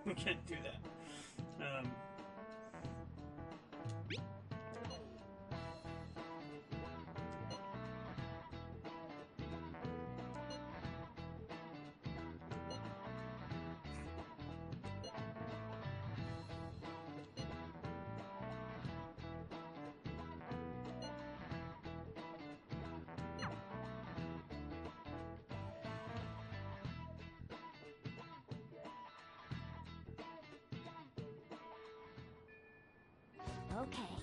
We can't do that. Okay.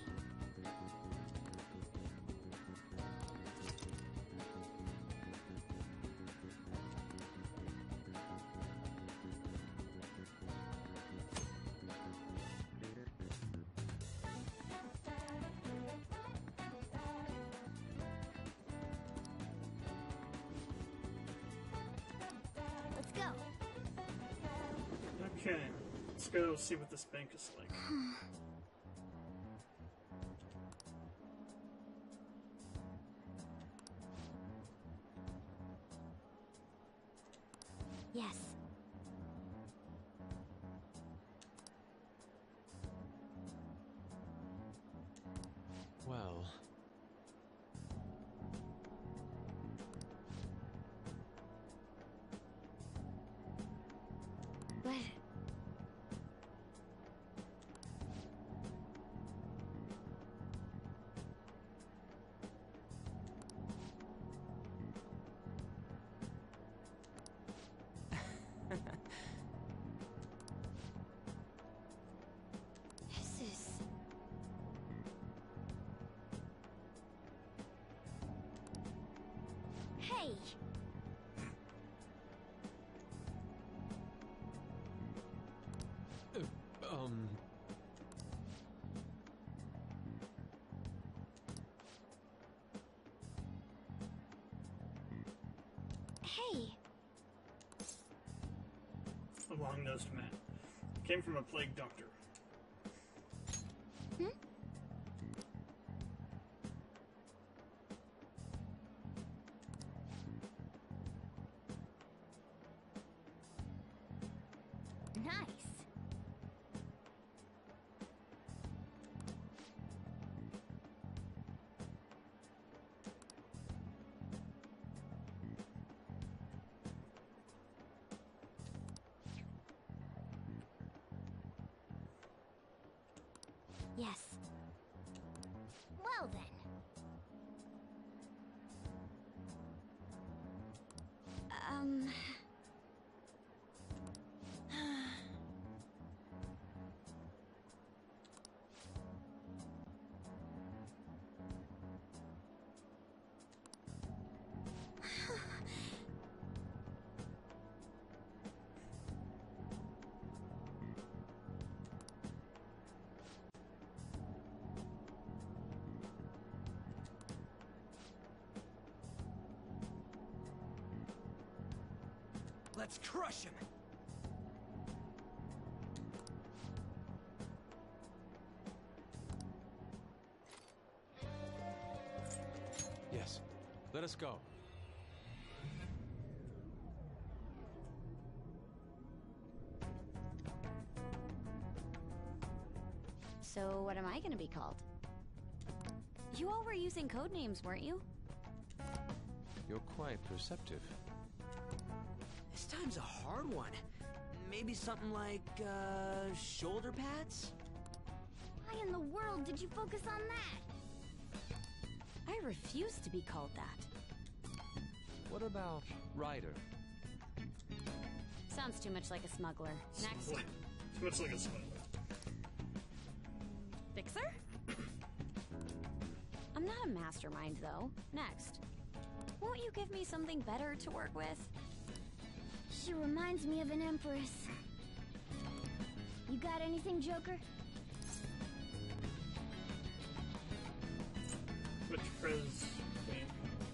Let's go. Okay, let's go see what this bank is like. Yes. Well... What? This is... Hey! Hey! A long-nosed man. Came from a plague doctor. Hmm? Nice. Yes. Well then. Let's crush him! Yes. Let us go. So what am I gonna be called? You all were using code names, weren't you? You're quite perceptive. This time's a hard one. Maybe something like, shoulder pads? Why in the world did you focus on that? I refuse to be called that. What about Ryder? Sounds too much like a smuggler. Next. Too much like a smuggler. Fixer? I'm not a mastermind, though. Next. Won't you give me something better to work with? She reminds me of an empress. You got anything, Joker? Which Prez Queen?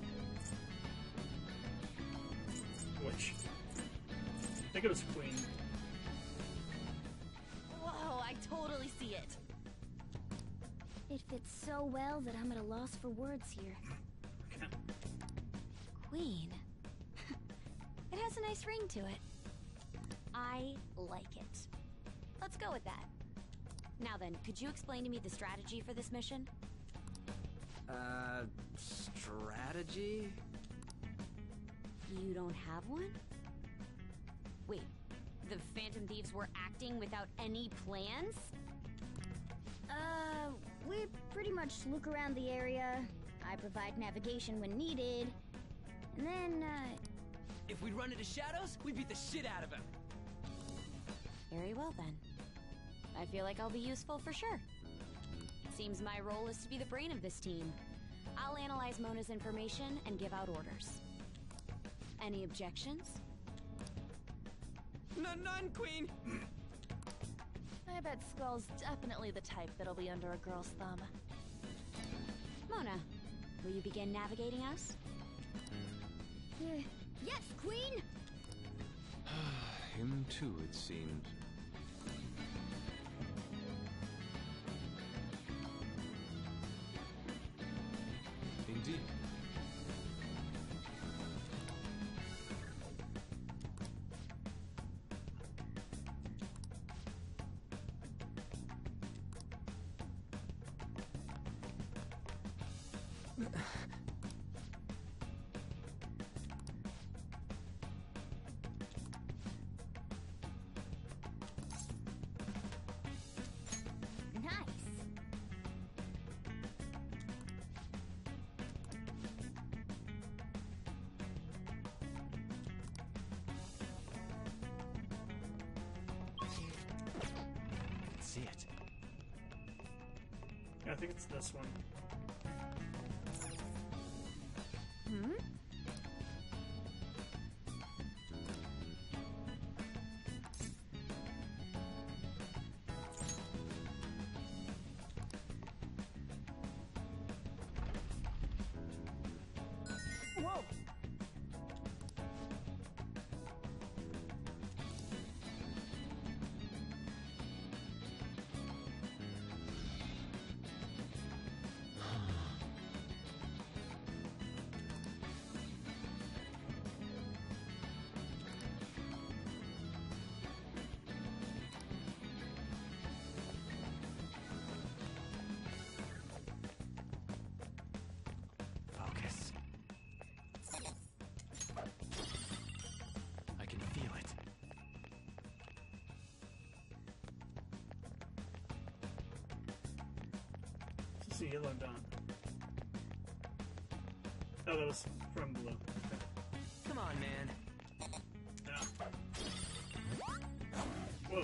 Which? I think it was Queen. Whoa, I totally see it. It fits so well that I'm at a loss for words here. Queen. It has a nice ring to it. I like it. let's go with that. Now then, could you explain to me the strategy for this mission? Strategy? You don't have one? Wait, the Phantom Thieves were acting without any plans? We pretty much look around the area. I provide navigation when needed. And then, If we'd run into Shadows, we'd beat the shit out of him. Very well then. I feel like I'll be useful for sure. Seems my role is to be the brain of this team. I'll analyze Mona's information and give out orders. Any objections? None, Queen! I bet Skull's definitely the type that'll be under a girl's thumb. Mona, will you begin navigating us? Yes, Queen! Him too, it seemed. Indeed. Nice. See it. Yeah, I think it's this one. Hmm? Whoa! Focus. I can feel it. It's a yellow dot. Oh, that was from below. Okay. Come on, man. Yeah. Whoa.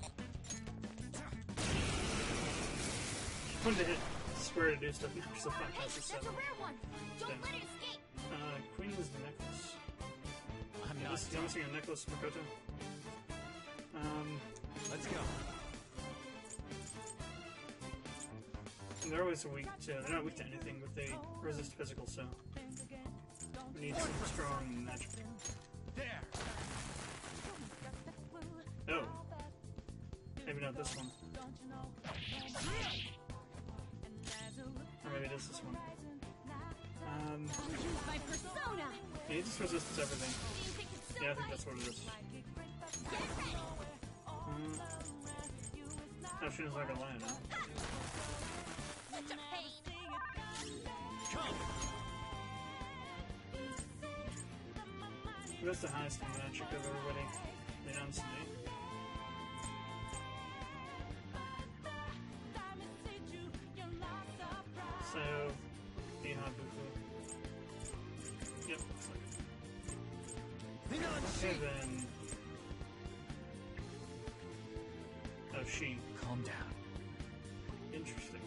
Fun to hit square to do stuff. You're so fun. Hey, that's a rare one! Don't let it escape! Queen was the necklace. I'm Yeah, not this is done. missing a necklace, Makoto. Let's go. And they're always weak to. They're not weak to anything, but they resist physical, so. We need some strong magic. There. Oh. Maybe not this one. Or maybe it is this one. Use my persona! Yeah, he just resists everything. Do you think it's so Yeah, I think right? that's what it is. Get ready! Oh, she knows I can land, huh? Such a pain! Come. Who has the highest magic of everybody? They don't see. So, Ihabuku. Yep, looks like it. Okay, then. Oh, she. Calm down. Interesting.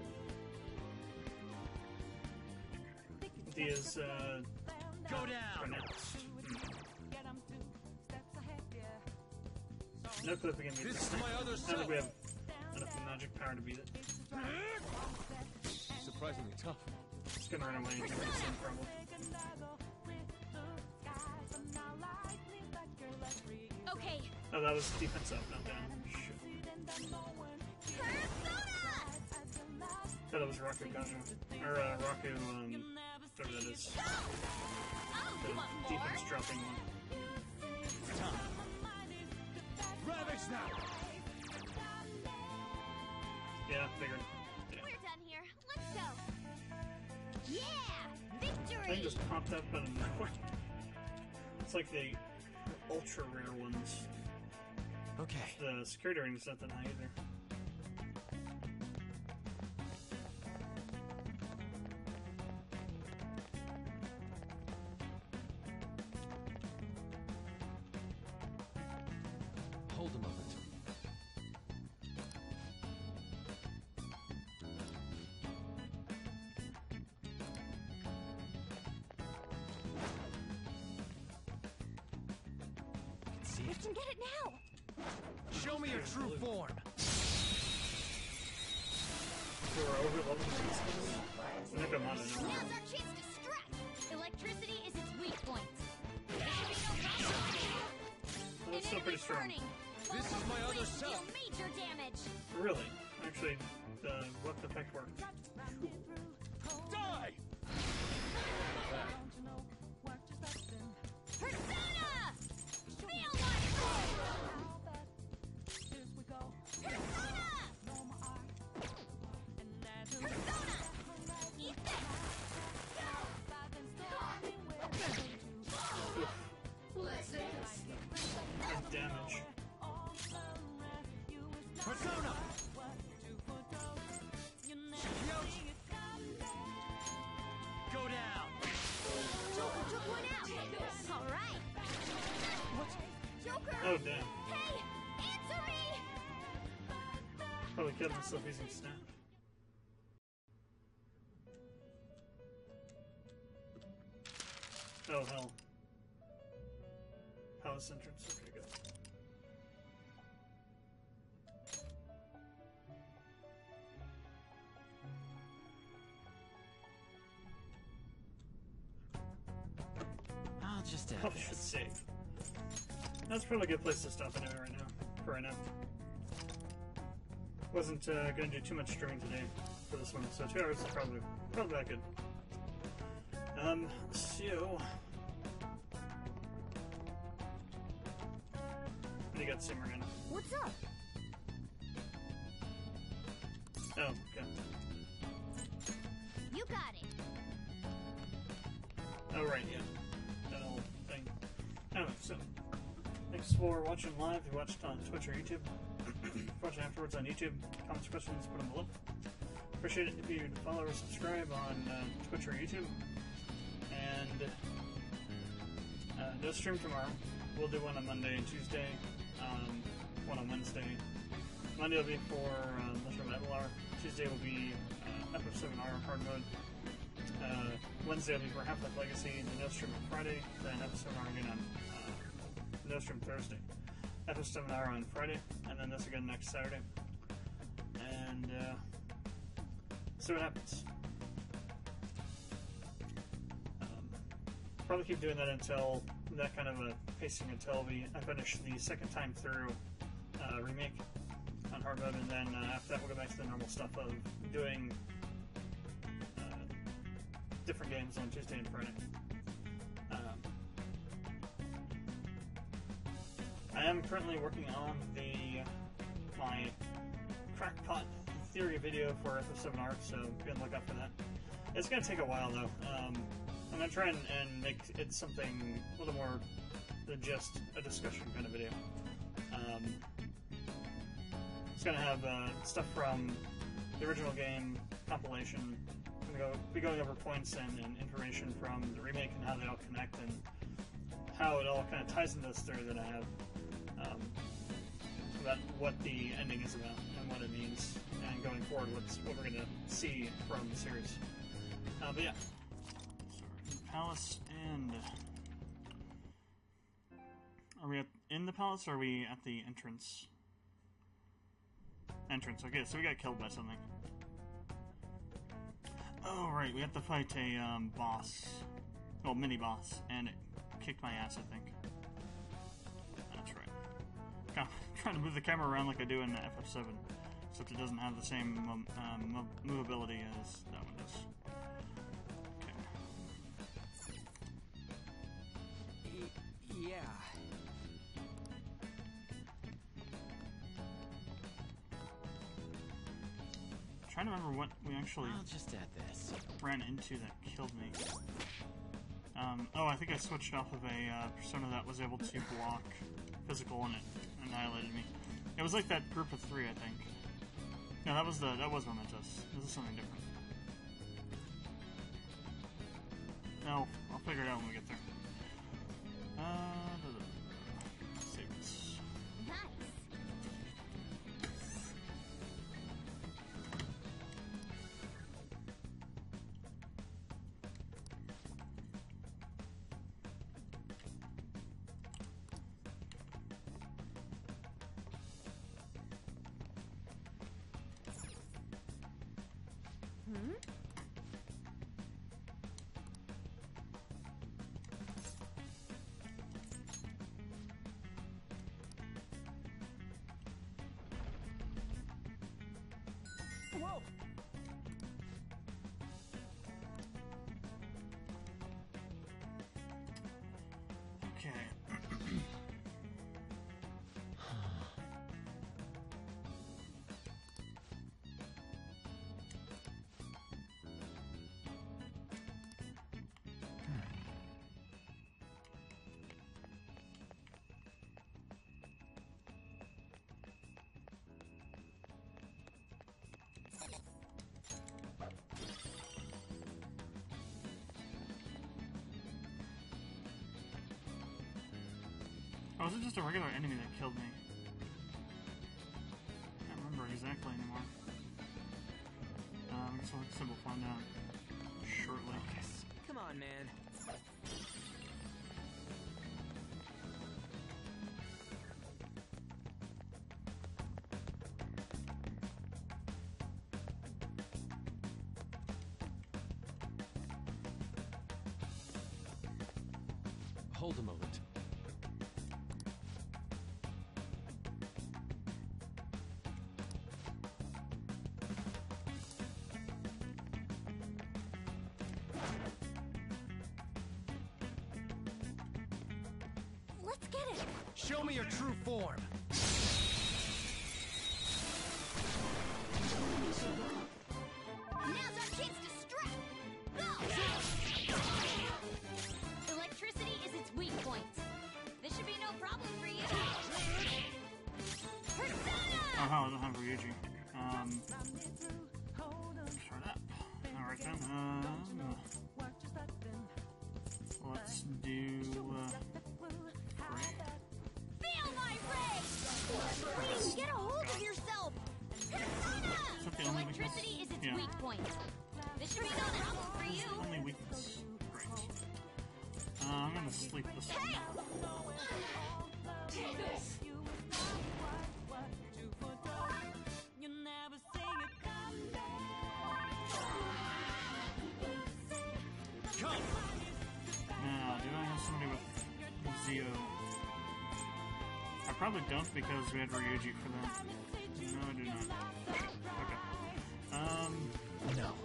Dia's, Go down. pronounced. No clue if we can beat This this. is my other I don't self. think we have enough magic power to beat it. Surprisingly tough. It's gonna run away and give it the same problem. Okay, Oh, that was defense up, not down. Shit. persona! Thought it was Raku Kaja. Or, Raku, whatever that is. Oh, The you want more? defense dropping one. Ravage now. Yeah, figured. Yeah. We're done here. Let's go. Yeah! Thing Victory! just popped up out of nowhere. It's like the ultra rare ones. Okay. The security rating's not that high either. Hold a moment. See We it? can get it now! Show me your true form. They were over-leveled these. Necromunda. Now's our chance to strike! Electricity is its weak point. There should be no problem. That's still pretty strong. Burning. This is my other Blades deal self. major damage. Really? Actually, the weapon effect worked. Die! Persona! Feel like Persona! Persona! Eat this! Good damage. Persona! Go down! Joker took one out! Alright! Joker! Oh, damn. Hey! Answer me! Probably killed himself using snap. Oh, hell. Palace entrance. Okay, good. I'll just add Probably should save. That's probably a good place to stop anyway right now. For right now. Wasn't gonna do too much streaming today for this one, so 2 hours is probably that good. So what do you got to say, Morgana? What's up? Oh, okay. You got it. Oh, right, yeah. That whole thing. Anyway, so thanks for watching live. If you watched on Twitch or YouTube, watching afterwards on YouTube, comments, questions, put them below. Appreciate it if you follow or subscribe on Twitch or YouTube. And no stream tomorrow. We'll do one on Monday and Tuesday. One on Wednesday. Monday will be for Legend of Evalar. Tuesday will be FF7R hard mode. Wednesday will be for Half-Life Legacy. The no stream on Friday. Then FF7R again on no stream Thursday. FF7R on Friday, and then this again next Saturday. And see what happens. Probably keep doing that until that kind of a pacing until I finish the second time through remake on hard mode, and then after that we'll go back to the normal stuff of doing different games on Tuesday and Friday. I am currently working on my crackpot theory video for FF7R, so be on the lookout for that. It's going to take a while though. I'm going to try and make it something a little more than just a discussion kind of video. It's going to have stuff from the original game, compilation. I'm going to be going over points and information from the remake and how they all connect and how it all kind of ties into this theory that I have about what the ending is about and what it means, and going forward what we're going to see from the series. But yeah. Palace and... Are we in the palace, or are we at the entrance? Entrance, okay, so we got killed by something. Oh, right, we have to fight a boss. Well, mini-boss, and it kicked my ass, I think. That's right. I'm trying to move the camera around like I do in FF7, except it doesn't have the same movability as that one does. Yeah. trying to remember what we actually I'll just add this. ran into that killed me. Oh, I think I switched off of a persona that was able to block physical and it annihilated me. It was like that group of 3, I think. No, that was Momentous. This is something different. No, I'll figure it out when we get there. Save this. Nice. Whoa! Okay. Oh, was it just a regular enemy that killed me? I can't remember exactly anymore. I guess we'll find out shortly. Come on, man. Hold a moment. Let's get it. Show me your true form. Now's our chance to strike. Go! Electricity is its weak point. This should be no problem for you. Persona! Oh, I don't have Ryuji. Start up. Alright then. Let's do. Feel my rage! Please get a hold of yourself. Persona! Is that the only Electricity weakness? is its Yeah. weak point. This should be no problem for you. Only weakness. Great. I'm gonna sleep this one. Hey! Now, do I have somebody with Zio? I probably don't because we had Ryuji for that. No, I do not. Okay. No.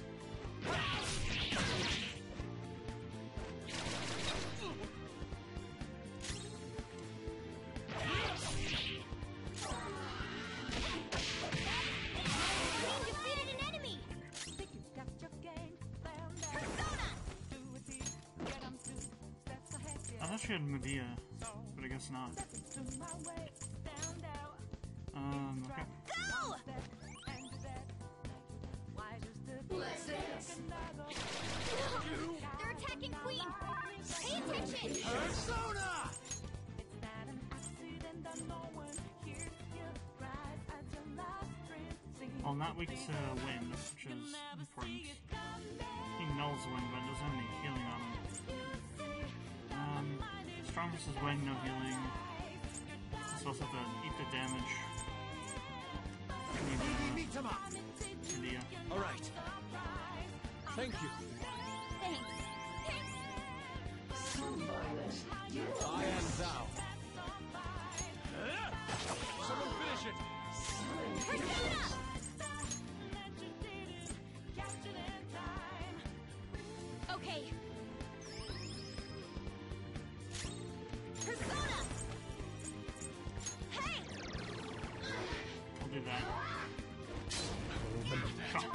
You defeated an enemy! Persona! I thought she had Medea, but I guess not. Okay. Go! They're attacking Queen! Pay attention! Persona! Well, not weak to wind, which is important. He nulls wind, but doesn't have any healing on him. Strong versus wind, no healing. Supposed to have to eat the damage. Meet him up. Medea. All right. Thank you. Thanks. I am thou. Someone finish it. Persona! Okay. Persona! Hey! I'll do that. God.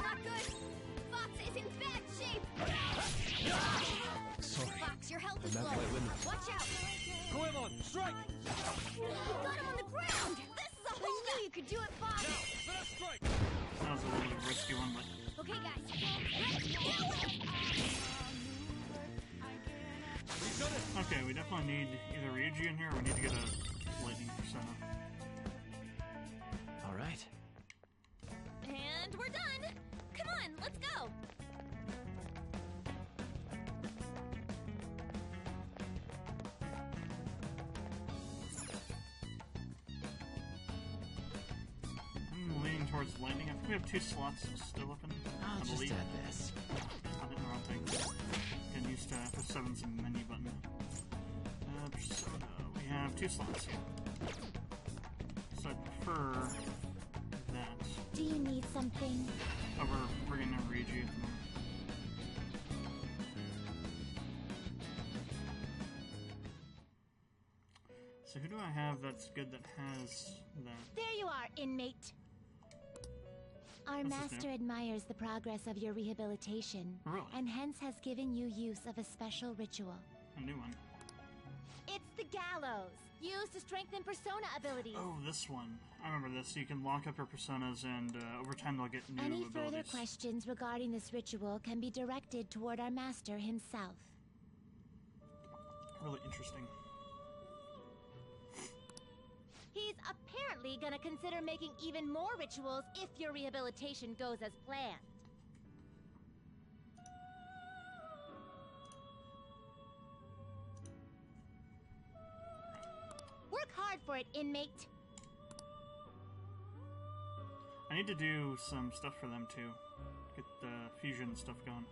And that's my limit. Watch out! Goemon, strike! You got him on the ground! This is a whole I knew you could do it, Fox! Now, let us strike! That was a little bit of a risky one, but Okay, guys. Let's do it! We've done it! okay, we definitely need either Ryuji in here or we need to get a lightning persona. All right. And we're done! Come on, let's go! I'm leaning towards lightning. I think we have 2 slots still open. I'll I just believe. add this. I'm hitting the wrong thing. Getting used to F7's menu button. Persona. We have 2 slots here. So I prefer that Do you need something? over bringing in Ryuji at the moment. So who do I have that's good that has that? There you are, inmate. Our This is master new. admires the progress of your rehabilitation, Really? and hence has given you use of a special ritual. A new one. It's the gallows, used to strengthen persona abilities. Oh, this one. I remember this. You can lock up your personas and over time they'll get new Any abilities. further questions regarding this ritual can be directed toward our master himself. Really interesting. He's apparently gonna consider making even more rituals if your rehabilitation goes as planned. Work hard for it, inmate. I need to do some stuff for them too. Get the fusion stuff going.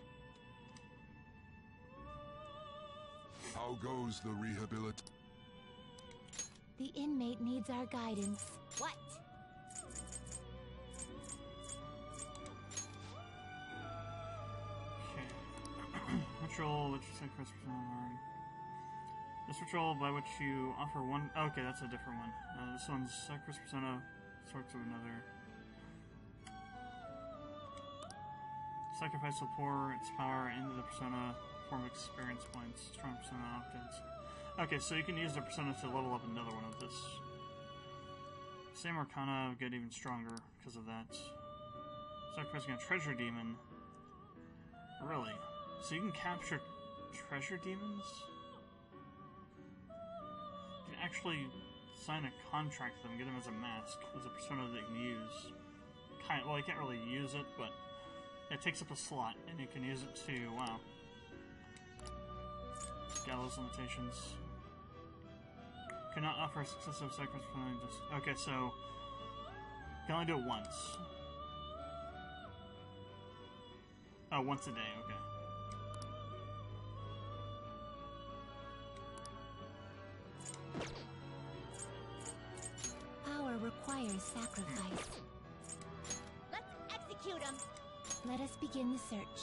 How goes the rehabilitation? The inmate needs our guidance. What? Okay. Ritual, which is like Chris Persona. This ritual by which you offer one. Oh, okay, that's a different one. This one's Chris Persona, sorts of another. Sacrifice will pour its power into the persona, form experience points, strong persona options. Okay, so you can use the persona to level up another one of this. Same arcana, get even stronger because of that. Sacrificing a treasure demon. Really? So you can capture treasure demons? You can actually sign a contract with them, get them as a mask, as a persona that you can use. Well, you can't really use it, but it takes up a slot, and you can use it to, wow. Gallows limitations. Cannot offer successive sacrifice for just. Okay, so you can only do it once. Oh, once a day, okay. Power requires sacrifice. Let's execute him. Let us begin the search.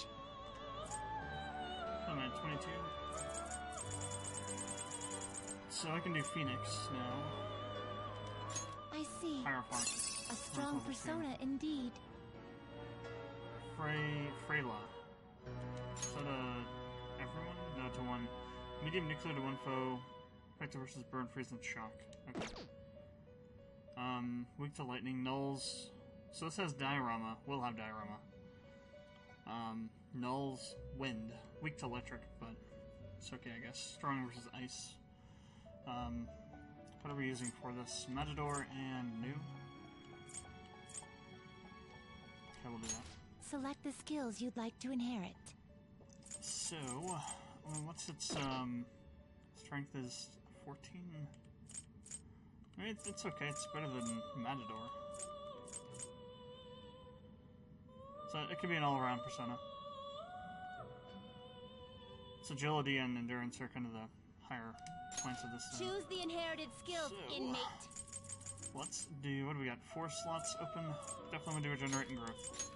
I'm at 22. So I can do Phoenix now. I see. Hierophant. A strong persona indeed. Freyla. Is that everyone? No, to one. Medium nuclear to one foe. Effective versus burn, freeze, and shock. Okay. Weak to lightning. Nulls. So this has diorama. Will have diorama. Nulls. Wind. Weak to electric, but it's okay, I guess. Strong versus ice. What are we using for this? Matador and new. Okay, we'll do that. Select the skills you'd like to inherit. So, what's its, strength is 14? I mean, it's okay, it's better than Matador. So, it could be an all-around persona. So, agility and endurance are kind of the higher points of this thing. Choose the inherited skills, So, inmate. Let's do, what do we got? 4 slots open? Definitely want to do regenerate and growth.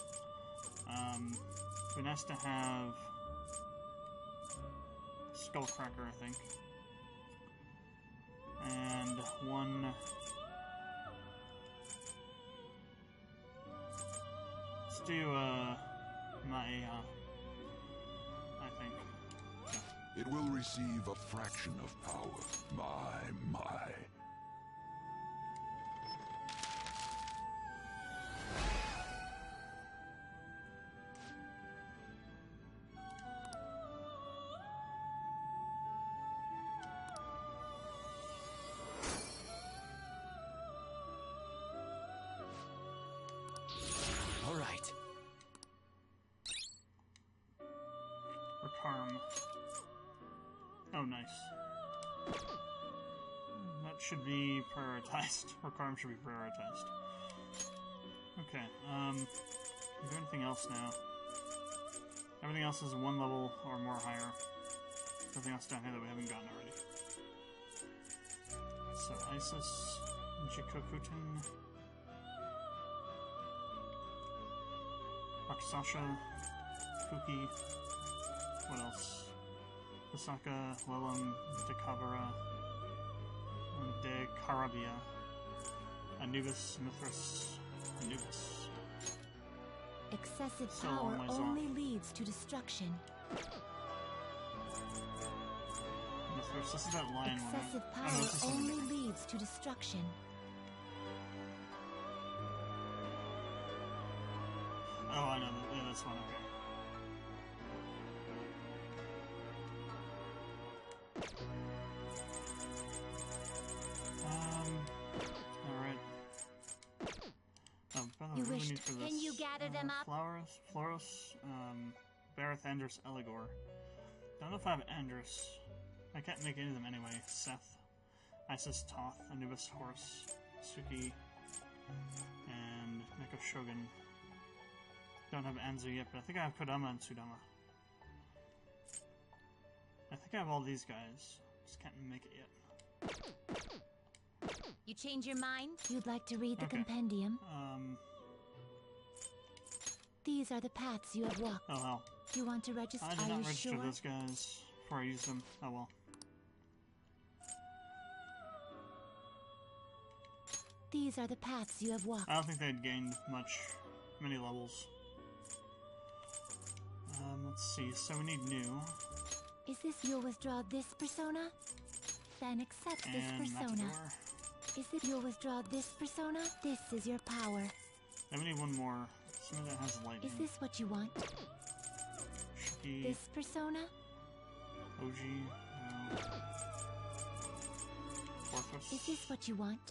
It'd be nice to have Skullcracker, I think. And one. Let's do, Maea, I think. Yeah. It will receive a fraction of power. My. All right. Rakarm. Oh, nice. That should be prioritized. Rakarm should be prioritized. Okay, is there anything else now? Everything else is 1 level or more higher. Nothing else down here that we haven't gotten already. So, Isis, Jikokuten, Raksasha, Kuki, what else? Osaka, Lilum, Dekavara, Dekarabia, Anubis, Mithras, Anubis. Excessive So, power Maison. only leads to destruction. Mithras, this is that lion one. Right? Excessive Oh, no, this is power something only different. leads to destruction. Oh, I know. Yeah, this one, okay. Alright. Oh, by the way, You what do we wished- need for this? Can you gather them up? Floros, Bareth, Andrus, Eligor. Don't know if I have Andrus. I can't make any of them anyway. Seth, Isis, Toth, Anubis, Horus, Suki, and Neko Shogun. Don't have Anzu yet, but I think I have Kodama and Sudama. I think I have all these guys. Just can't make it yet. You change your mind? You'd like to read the Okay. compendium? These are the paths you have walked. Oh hell. You want to register? I did Are not you register sure? those guys before I used them. Oh well. These are the paths you have walked. I don't think they'd gained many levels. Let's see, so we need new. Is this you'll withdraw this persona? Then accept this And persona. Matador. Is it you'll withdraw this persona? This is your power. Then we need one more. Something that has lightning. Is this what you want? Shiki, This persona? OG, no. Porthos. Is this what you want?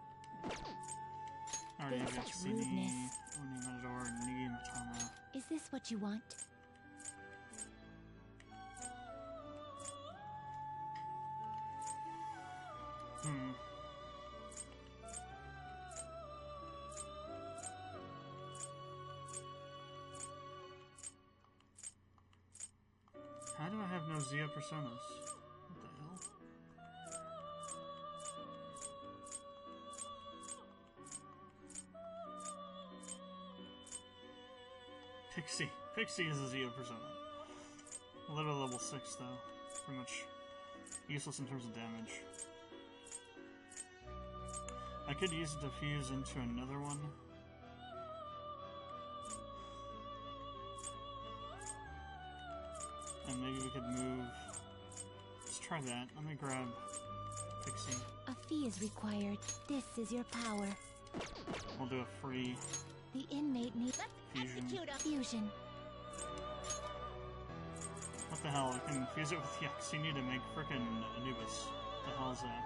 I already have Such Yatsuni, rudeness. Oni Matador, Nigi Matama. Is this what you want? How do I have no Zia personas? What the hell? Pixie. Pixie is a Zia persona. Literally level 6 though. Pretty much useless in terms of damage. I could use it to fuse into another one. And maybe we could move. Let's try that. Let me grab Pixie. A fee is required. This is your power. We'll do a free The inmate needs fusion. a fusion. What the hell? I can fuse it with Yaxini to make frickin' Anubis. What the hell is that?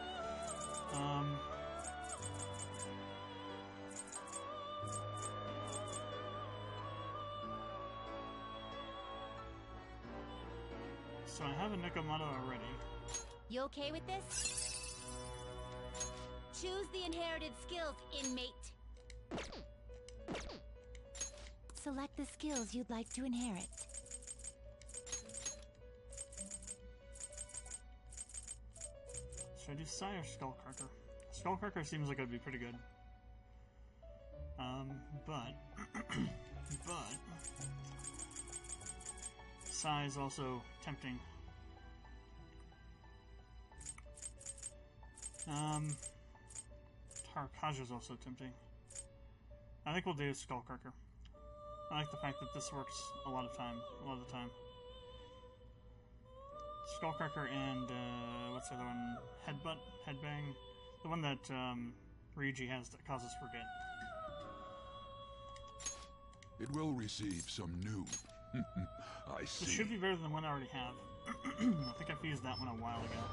So I have a Nekomata already. You okay with this? Choose the inherited skills, inmate. Select the skills you'd like to inherit. Should I do Sai or Skullcracker? Skullcracker seems like it'd be pretty good. But Sai is also tempting. Tarkaja's also tempting. I think we'll do Skullcracker. I like the fact that this works a lot of the time. Skullcracker and what's the other one? Headbutt, Headbang, the one that Ryuji has that causes forget. It will receive some new. I This see. should be better than the one I already have. I think I fused that one a while ago.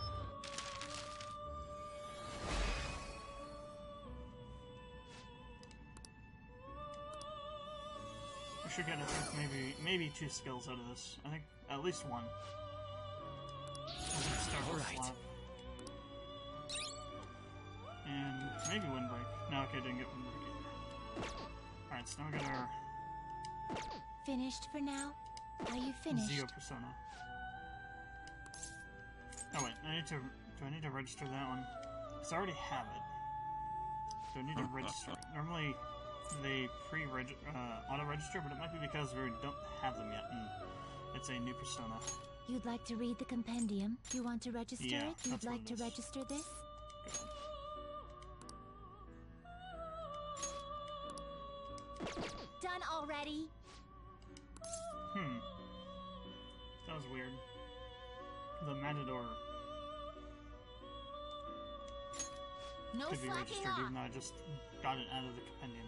I should get, I think, maybe 2 skills out of this. I think at least one. Alright. And maybe Windbreak. No, okay, didn't get Windbreak either. Alright, so now we got our Finished for now? Are you finished? Zeo Persona. Oh wait, do I need to register that one? Because I already have it. Do I need to register it? Normally they auto-register, but it might be because we don't have them yet, and it's a new persona. You'd like to read the compendium? You want to register Yeah, it? You'd that's what like it to is. register this? Done already? That was weird. The Matador No could be slacking registered, off. even though I just got it out of the compendium.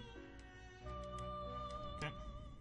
Okay.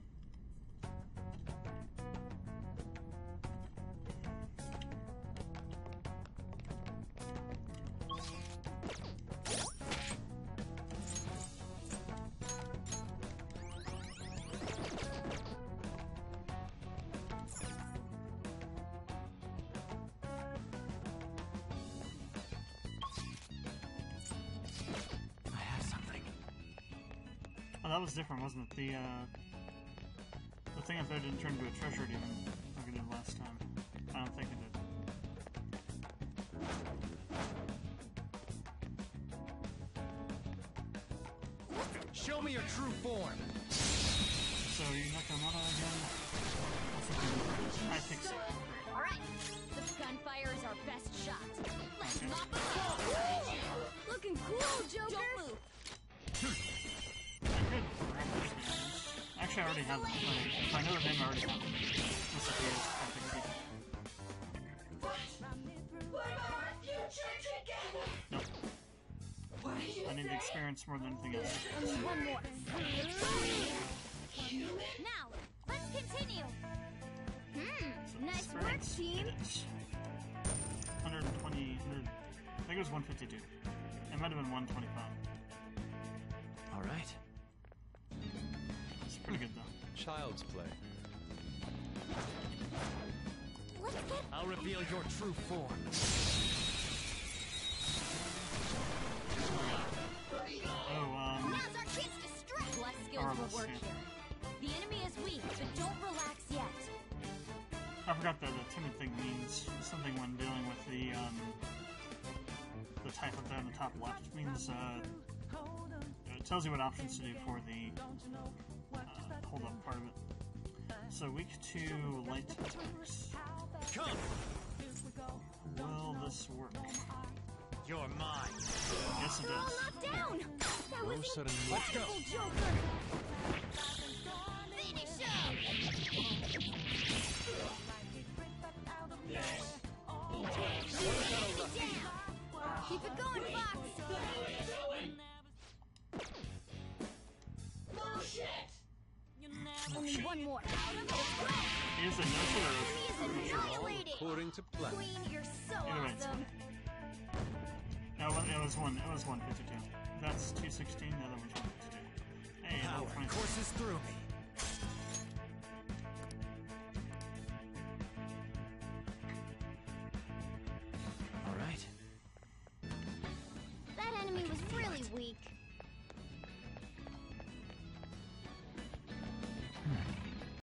I have something. Oh, that was different, wasn't it? The thing up there didn't turn into a treasure demon like it did last time. I don't think it did. Show me your true form. So you Nakamura again? I think so. Great. Alright, the gunfire is our best shot. Let's Okay. mop it up. Looking cool, Joker. Don't move. I could grab those names. Actually, I already have them. Like, if I know the name, I already have them. This appears, I think. Nope. I need the experience more than anything else. Only one more. Now, let's continue. Nice work, Experience team. is 120, I think it was 152. It might have been 125. All right. It's pretty good though. Child's play. Let's get I'll reveal your true form. Oh, Now's our chance to strike. Less skills Arliss, will work yeah. here. The enemy is weak, but don't relax yet. I forgot that the timid thing means something when dealing with the type up there in the top left. It means, it tells you what options to do for the hold up part of it. So weak to light attacks. Come! Will this work? You're mine. Yes, it They're all does. knocked down. That No was sudden incredible, Joker. Finish him. Down. Keep it going, Fox. Only one more. Is it no Enemy is annihilated. According to plan. Queen, you're so Either way, it's awesome. No, it was 152. That's 216. The other one's 152. Hey, Power level 20. courses through me. All right. That enemy was really weak.